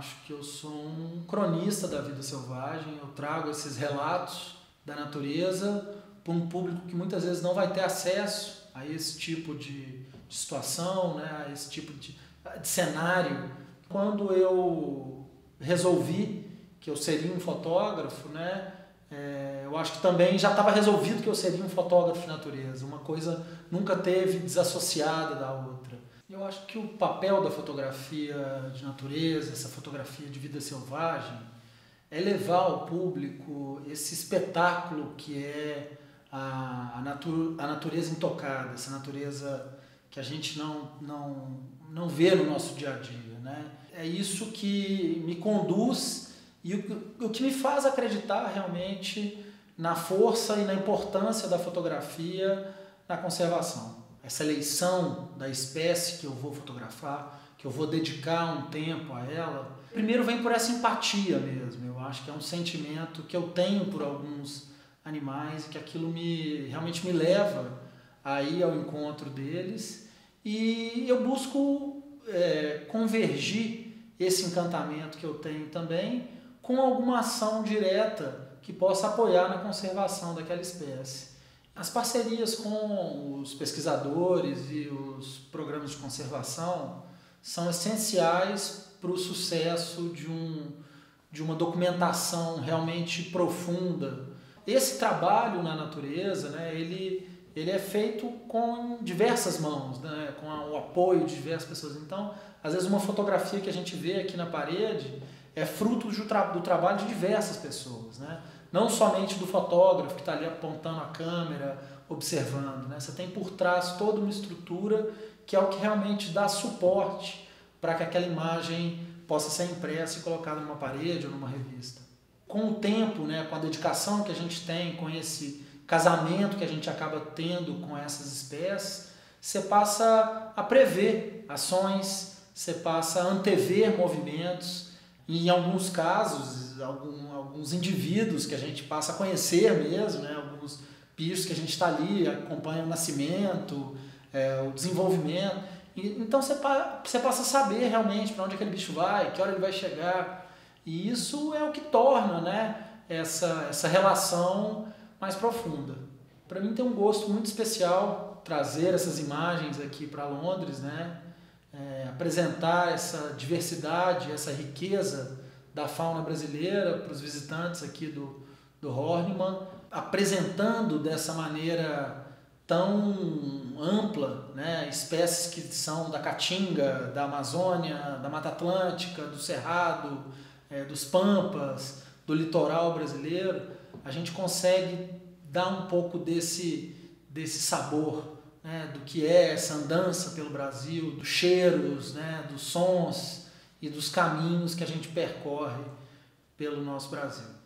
acho que eu sou um cronista da vida selvagem, eu trago esses relatos da natureza para um público que muitas vezes não vai ter acesso a esse tipo de situação, né, a esse tipo de cenário. Quando eu resolvi que eu seria um fotógrafo, né, eu acho que também já estava resolvido que eu seria um fotógrafo de natureza. Uma coisa nunca teve desassociada da outra. Eu acho que o papel da fotografia de natureza, essa fotografia de vida selvagem, é levar ao público esse espetáculo que é a natureza intocada, essa natureza que a gente não vê no nosso dia a dia, né? É isso que me conduz e o que me faz acreditar realmente na força e na importância da fotografia na conservação. Essa eleição da espécie que eu vou fotografar, que eu vou dedicar um tempo a ela, primeiro vem por essa empatia mesmo. Eu acho que é um sentimento que eu tenho por alguns animais e que aquilo realmente me leva a ir ao encontro deles, e eu busco convergir esse encantamento que eu tenho também com alguma ação direta que possa apoiar na conservação daquela espécie. As parcerias com os pesquisadores e os programas de conservação são essenciais para o sucesso de uma documentação realmente profunda. Esse trabalho na natureza, né, ele é feito com diversas mãos, né, com o apoio de diversas pessoas. Então, às vezes uma fotografia que a gente vê aqui na parede é fruto do trabalho de diversas pessoas, né? Não somente do fotógrafo que está ali apontando a câmera, observando, né? Você tem por trás toda uma estrutura que é o que realmente dá suporte para que aquela imagem possa ser impressa e colocada numa parede ou numa revista. Com o tempo, né, com a dedicação que a gente tem, com esse casamento que a gente acaba tendo com essas espécies, você passa a prever ações, você passa a antever movimentos, e em alguns casos, alguns indivíduos que a gente passa a conhecer mesmo, né, alguns bichos que a gente está ali, acompanha o nascimento, o desenvolvimento. Então você passa a saber realmente para onde aquele bicho vai, que hora ele vai chegar. E isso é o que torna, né, essa relação mais profunda. Para mim tem um gosto muito especial trazer essas imagens aqui para Londres, né, apresentar essa diversidade, essa riqueza da fauna brasileira para os visitantes aqui do Horniman, apresentando dessa maneira tão ampla, né, espécies que são da Caatinga, da Amazônia, da Mata Atlântica, do Cerrado, dos Pampas, do litoral brasileiro. A gente consegue dar um pouco desse sabor, né, do que é essa andança pelo Brasil, dos cheiros, né, dos sons e dos caminhos que a gente percorre pelo nosso Brasil.